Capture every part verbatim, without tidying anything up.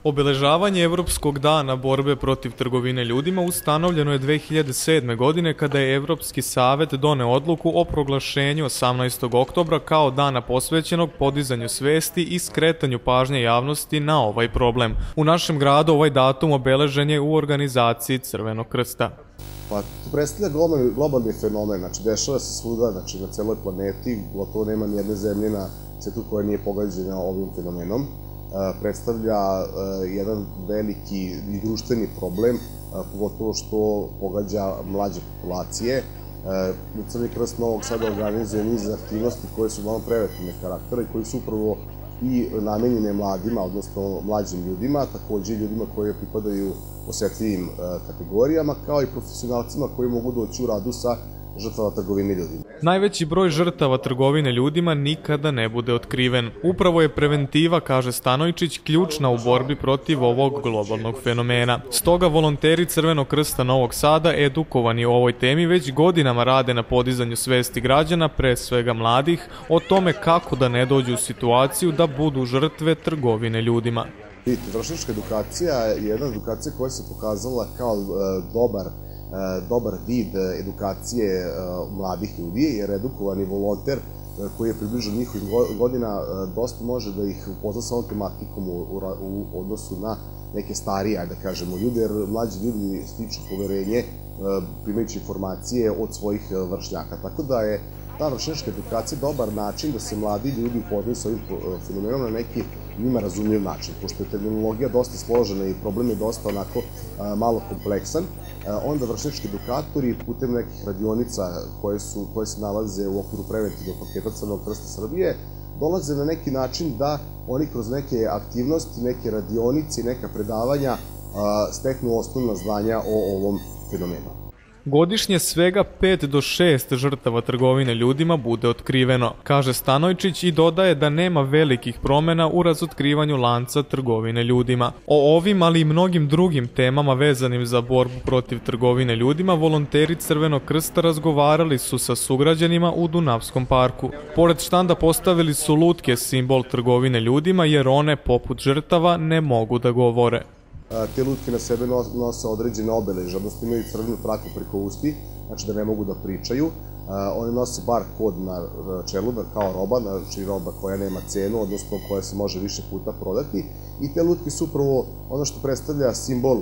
Obeležavanje Evropskog dana borbe protiv trgovine ljudima ustanovljeno je dve hiljade sedme. godine kada je Evropski savet doneo odluku o proglašenju osamnaestog oktobra kao dana posvećenog podizanju svesti i skretanju pažnje javnosti na ovaj problem. U našem gradu ovaj datum obeležen je u organizaciji Crvenog krsta. Pa to predstavlja globalni, globalni fenomen, znači dešava se svuda, znači na celoj planeti, gotovo nema ni jedne zemlje na svetu koja nije pogađena ovim fenomenom. Predstavlja jedan veliki i društveni problem, pogotovo što pogađa mlađe populacije. Crveni krst Novog Sada organizuje niz aktivnosti koje su malo preventivne karaktera i koji su upravo i namenjene mladima, odnosno mlađim ljudima, takođe i ljudima koji pripadaju osetljivim kategorijama, kao i profesionalcima koji mogu doći u radu sa žrtvama trgovine ljudima. Najveći broj žrtava trgovine ljudima nikada ne bude otkriven. Upravo je preventiva, kaže Stanojčić, ključna u borbi protiv ovog globalnog fenomena. Stoga volonteri Crvenog krsta Novog Sada, edukovani o ovoj temi, već godinama rade na podizanju svesti građana, pre svega mladih, o tome kako da ne dođu u situaciju da budu žrtve trgovine ljudima. Vidite, vršnjačka edukacija je jedna edukacija koja se pokazala kao dobar dobar vid edukacije mladih ljudi, jer edukovani volonter koji je približan njihovim godina dosta može da ih upozna sa ovom tematikom u odnosu na neke starije, da kažemo, ljude, jer mlađi ljudi stiču poverenje primajući informacije od svojih vršnjaka. Tako da je ta vršnjačka edukacija dobar način da se mladi ljudi upoznaju sa ovim fenomenom na neki njima razumljiv način. Pošto je terminologija dosta složena i problem je dosta onako malo kompleksan, onda vršnjački edukatori putem nekih radionica koje, su, koje se nalaze u okviru preventivnog paketa Crvenog krsta Srbije dolaze na neki način da oni kroz neke aktivnosti, neke radionice i neka predavanja steknu osnovna znanja o ovom fenomenu. Godišnje svega pet do šest žrtava trgovine ljudima bude otkriveno, kaže Stanojčić i dodaje da nema velikih promena u razotkrivanju lanca trgovine ljudima. O ovim, ali i mnogim drugim temama vezanim za borbu protiv trgovine ljudima, volonteri Crvenog krsta razgovarali su sa sugrađanima u Dunavskom parku. Pored štanda postavili su lutke, simbol trgovine ljudima, jer one, poput žrtava, ne mogu da govore. Te lutke na sebe nose određene obeleže, odnosno imaju crvenu traku preko usti, znači da ne mogu da pričaju. Oni nose bar kod na čelu kao roba, znači roba koja nema cenu, odnosno koja se može više puta prodati. I te lutke su upravo ono što predstavlja simbol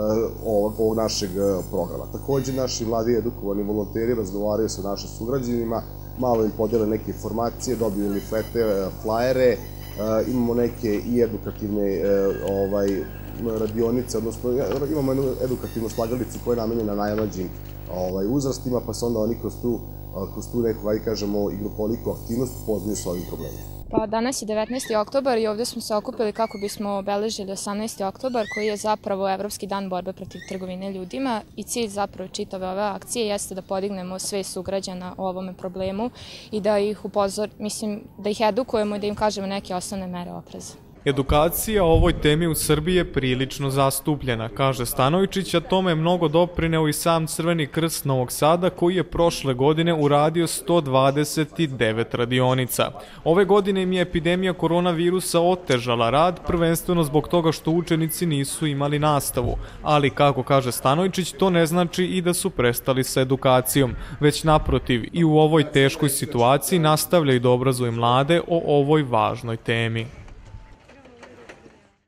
ovog našeg programa. Takođe, naši mladi edukovani volonteri razgovaraju sa našim sugrađanima, malo im podele neke informacije, dobiju liflete, flajere, imamo neke i edukativne radionice, odnosno imamo jednu edukativnu slagalicu koja je namenjena najmlađim uzrastima, pa se onda oni kroz tu, kroz tu neku, ajde kažemo, igrokoliku aktivnost upoznaju s ovim problemom. Pa danas je devetnaesti oktobar i ovde smo se okupili kako bismo obeležili osamnaesti oktobar koji je zapravo Evropski dan borbe protiv trgovine ljudima i cilj zapravo čitave ove akcije jeste da podignemo sve sugrađana o ovome problemu i da ih upozor, mislim, da ih edukujemo i da im kažemo neke osnovne mere opreza. Edukacija o ovoj temi u Srbiji je prilično zastupljena, kaže Stanojčić, a tome je mnogo doprineo i sam Crveni krst Novog Sada koji je prošle godine uradio sto dvadeset devet radionica. Ove godine im je epidemija koronavirusa otežala rad, prvenstveno zbog toga što učenici nisu imali nastavu, ali kako kaže Stanojčić, to ne znači i da su prestali sa edukacijom, već naprotiv i u ovoj teškoj situaciji nastavljaju da obrazuju mlade o ovoj važnoj temi.